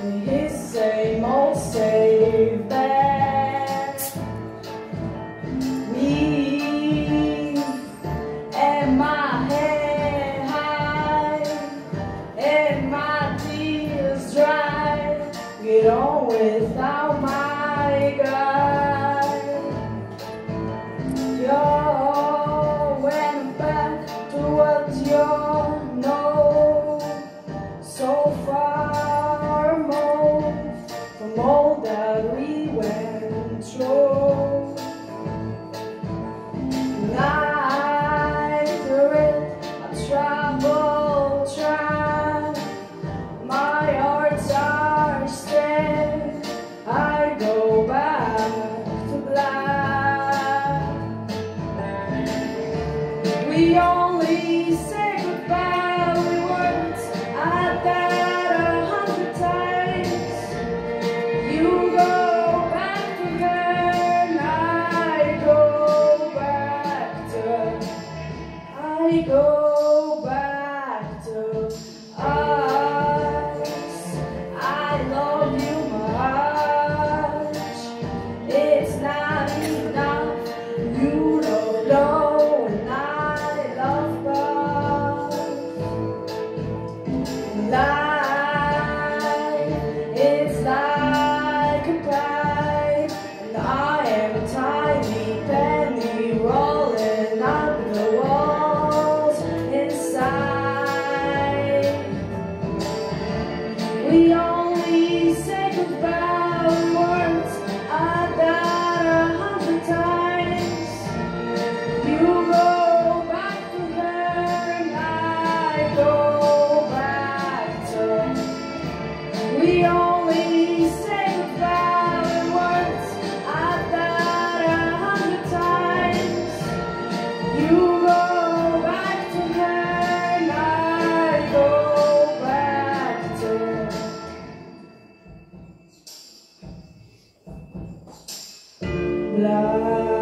his same old save back. Me and my head high and my tears dry, get on without my guy. You're went back to what you know, so far removed from all that we went through. Neither I travel track, my hearts are steady, I go back to black. We only say goodbye with words I that 100 times. You go back to her and I go back to, I go back to us. I love you much, it's not enough, you don't know, and I love God. Life, it's like a pie, and I am a tiny penny rolling up the walls inside. We only say goodbye with words I died 100 times. You go back to her and I go back to. We only say goodbye with words I died 100 times. You go back to her and I go back to. Blah.